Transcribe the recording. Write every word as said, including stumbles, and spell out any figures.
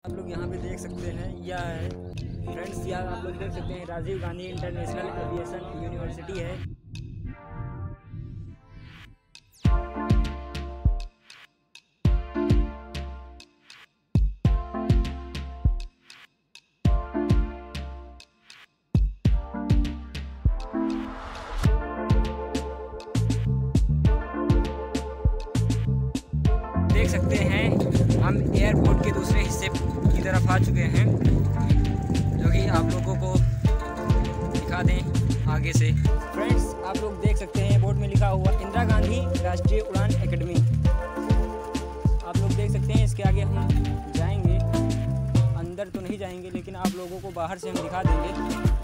आप लोग यहाँ पे देख सकते हैं, यह है फ्रेंड्स, यह आप लोग देख सकते हैं Rajiv Gandhi international aviation university है। देख सकते हैं हम एयरपोर्ट के दूसरे हिस्से की तरफ आ चुके हैं, जो कि आप लोगों को दिखा दें आगे से। फ्रेंड्स, आप लोग देख सकते हैं बोर्ड में लिखा हुआ इंदिरा गांधी राष्ट्रीय उड़ान एकेडमी। आप लोग देख सकते हैं, इसके आगे हम जाएंगे, अंदर तो नहीं जाएंगे लेकिन आप लोगों को बाहर से हम दिखा देंगे।